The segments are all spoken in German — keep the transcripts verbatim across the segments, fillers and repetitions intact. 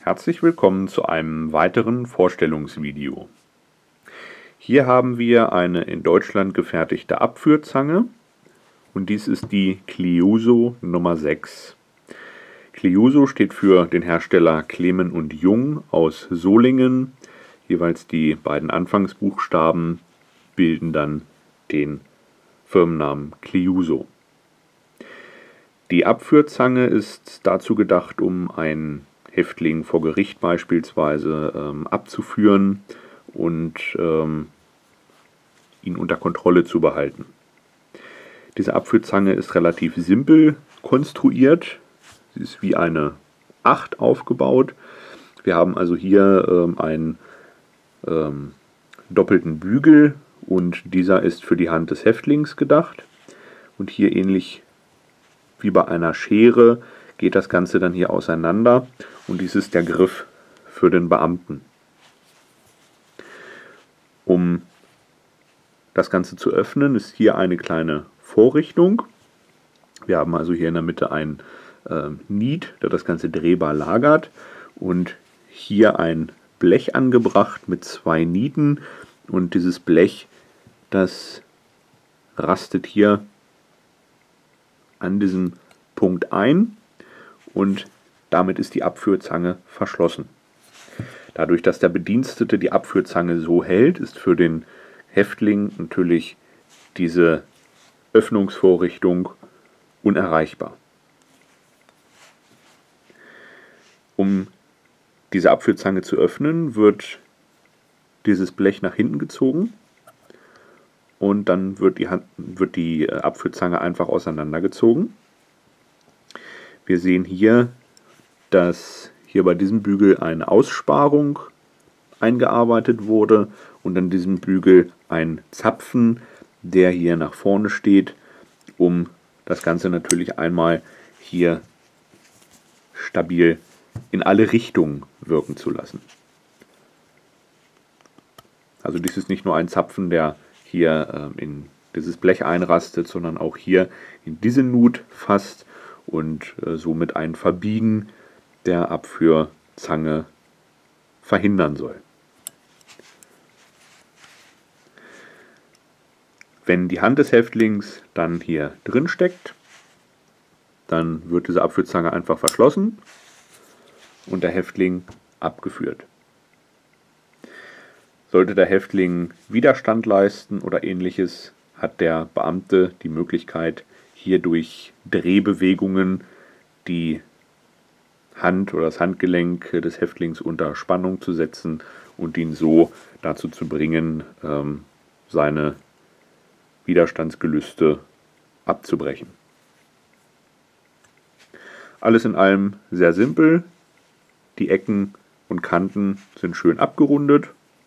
Herzlich willkommen zu einem weiteren Vorstellungsvideo. Hier haben wir eine in Deutschland gefertigte Abführzange und dies ist die Cliuso Nummer sechs. Cliuso steht für den Hersteller Clemen und Jung aus Solingen. Jeweils die beiden Anfangsbuchstaben bilden dann den Firmennamen Cliuso. Die Abführzange ist dazu gedacht, um einen Häftling vor Gericht beispielsweise ähm, abzuführen und ähm, ihn unter Kontrolle zu behalten. Diese Abführzange ist relativ simpel konstruiert. Sie ist wie eine Acht aufgebaut. Wir haben also hier ähm, einen ähm, doppelten Bügel und dieser ist für die Hand des Häftlings gedacht. Und hier ähnlich wie bei einer Schere geht das Ganze dann hier auseinander und dies ist der Griff für den Beamten. Um das Ganze zu öffnen, ist hier eine kleine Vorrichtung. Wir haben also hier in der Mitte ein äh, Niet, der das Ganze drehbar lagert, und hier ein Blech angebracht mit zwei Nieten, und dieses Blech, das rastet hier an diesem Punkt ein und damit ist die Abführzange verschlossen. Dadurch, dass der Bedienstete die Abführzange so hält, ist für den Häftling natürlich diese Öffnungsvorrichtung unerreichbar. Um diese Abführzange zu öffnen, wird dieses Blech nach hinten gezogen und dann wird die, Hand, wird die Abführzange einfach auseinandergezogen. Wir sehen hier, dass hier bei diesem Bügel eine Aussparung eingearbeitet wurde und an diesem Bügel ein Zapfen, der hier nach vorne steht, um das Ganze natürlich einmal hier stabil in alle Richtungen wirken zu lassen. Also dies ist nicht nur ein Zapfen, der hier äh, in dieses Blech einrastet, sondern auch hier in diese Nut fasst und äh, somit ein Verbiegen der Abführzange verhindern soll. Wenn die Hand des Häftlings dann hier drin steckt, dann wird diese Abführzange einfach verschlossen und der Häftling abgeführt. Sollte der Häftling Widerstand leisten oder ähnliches, hat der Beamte die Möglichkeit, hier durch Drehbewegungen die Hand oder das Handgelenk des Häftlings unter Spannung zu setzen und ihn so dazu zu bringen, ähm, seine Widerstandsgelüste abzubrechen. Alles in allem sehr simpel. Die Ecken und Kanten sind schön abgerundet.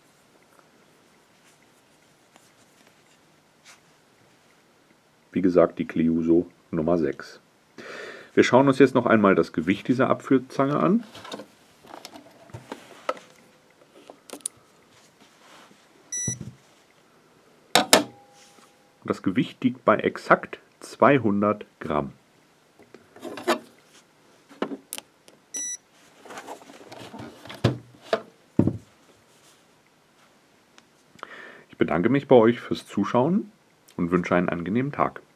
Wie gesagt, die Cliuso Nummer sechs. Wir schauen uns jetzt noch einmal das Gewicht dieser Abführzange an. Das Gewicht liegt bei exakt zweihundert Gramm. Ich bedanke mich bei euch fürs Zuschauen und wünsche einen angenehmen Tag.